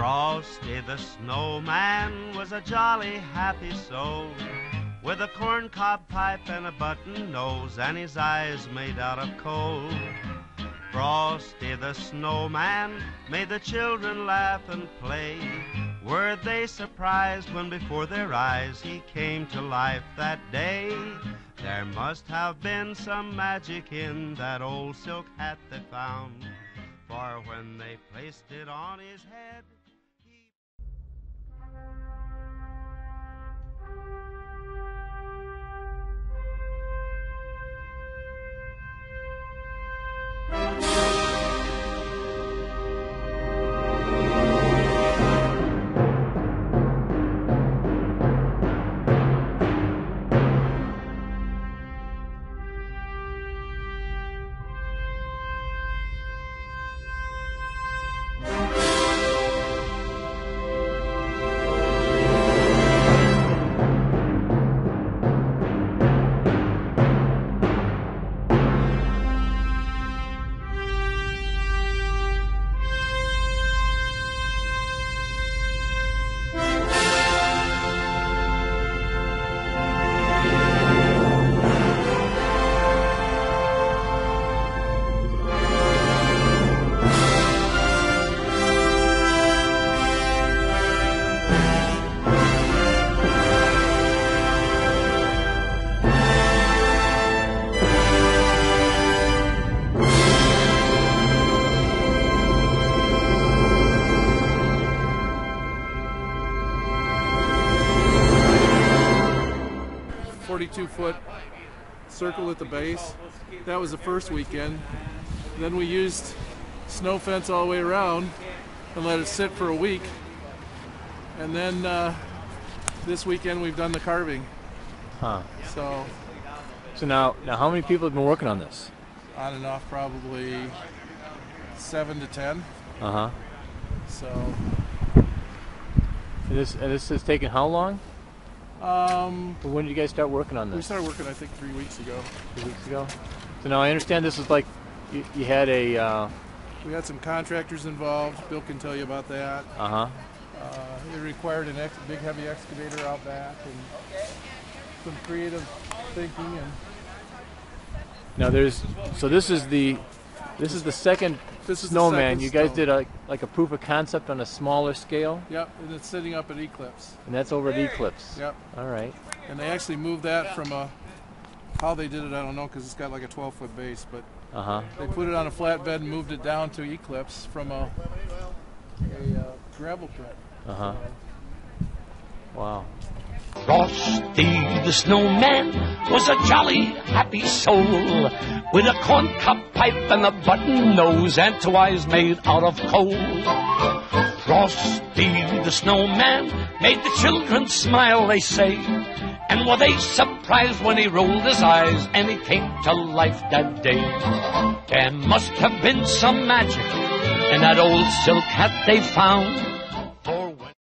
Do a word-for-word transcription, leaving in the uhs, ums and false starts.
Frosty the Snowman was a jolly happy soul, with a corncob pipe and a button nose, and his eyes made out of coal. Frosty the Snowman made the children laugh and play. Were they surprised when before their eyes he came to life that day? There must have been some magic in that old silk hat they found, for when they placed it on his head, he... forty-two foot circle at the base. That was the first weekend. Then we used snow fence all the way around and let it sit for a week. And then uh, this weekend we've done the carving. Huh. So, so now, now how many people have been working on this? On and off, probably seven to ten. Uh huh. So. And this and this has taken how long? Um, when did you guys start working on this? We started working, I think, three weeks ago. Three weeks ago. So now I understand this is like you, you had a. Uh, we had some contractors involved. Bill can tell you about that. Uh-huh. Uh, it required a ex big, heavy excavator out back and some creative thinking. And now there's so this is the this is the second this is Snowman. The second you guys stone. did a like a proof of concept on a smaller scale. Yep, and it's sitting up at Eclipse. And that's over at Eclipse. Yep. All right. And they actually moved that from a how they did it I don't know because it's got like a twelve foot base, but uh-huh. they put it on a flatbed and moved it down to Eclipse from a, a uh, gravel pit. Uh-huh. So, wow. Frosty the Snowman was a jolly, happy soul, with a corncob pipe and a button nose and two eyes made out of coal. Frosty the Snowman made the children smile, they say, and were they surprised when he rolled his eyes and he came to life that day. There must have been some magic in that old silk hat they found,